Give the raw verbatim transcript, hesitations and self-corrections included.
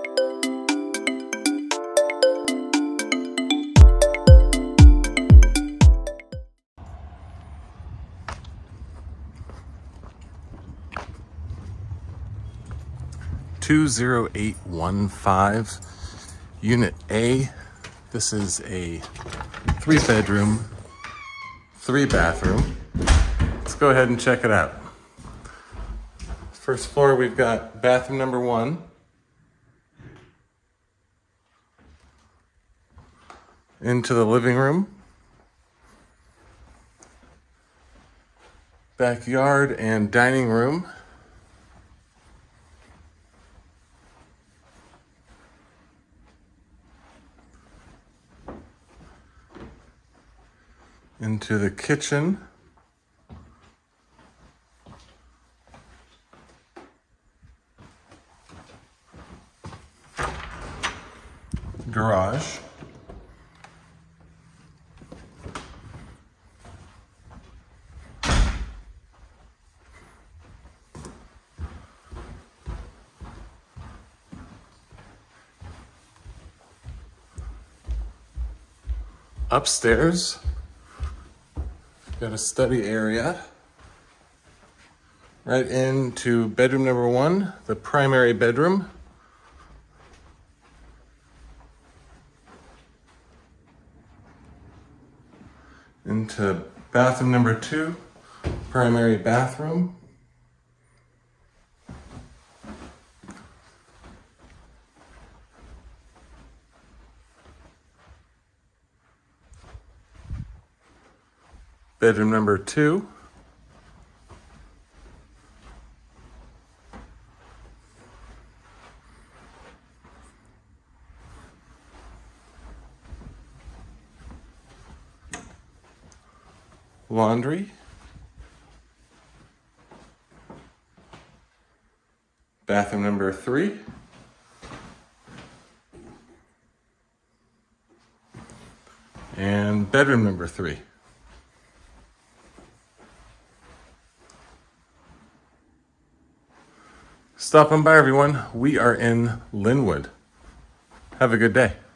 two zero eight one five, Unit A. This is a three bedroom, three bathroom. Let's go ahead and check it out. First floor, we've got bathroom number one. Into the living room. Backyard and dining room. Into the kitchen. Garage. Upstairs. Got a study area. Right into bedroom number one, the primary bedroom. Into bathroom number two, primary bathroom. Bedroom number two. Laundry. Bathroom number three. And bedroom number three. Stopping by, everyone. We are in Lynnwood. Have a good day.